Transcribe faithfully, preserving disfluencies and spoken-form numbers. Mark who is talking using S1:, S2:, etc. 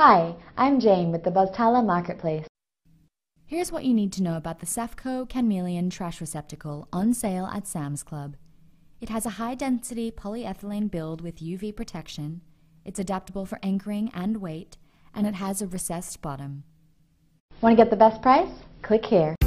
S1: Hi, I'm Jane with the Buzztala Marketplace.
S2: Here's what you need to know about the Safco Canmeleon Trash Receptacle on sale at Sam's Club. It has a high-density polyethylene build with U V protection, it's adaptable for anchoring and weight, and it has a recessed bottom.
S1: Want to get the best price? Click here.